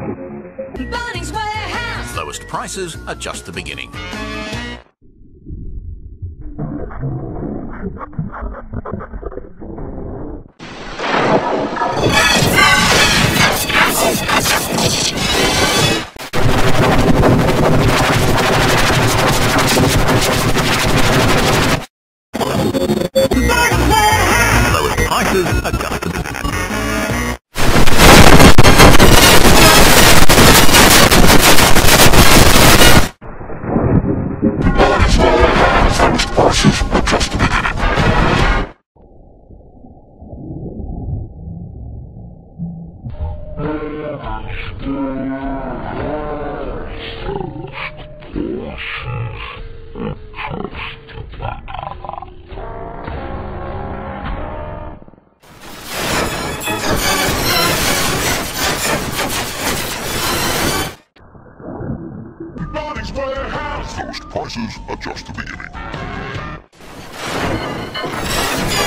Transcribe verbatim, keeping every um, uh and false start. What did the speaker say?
Bunnings Warehouse! Lowest prices are just the beginning. Lowest prices are just the beginning. Bunnings Warehouse! Lowest prices are just the beginning.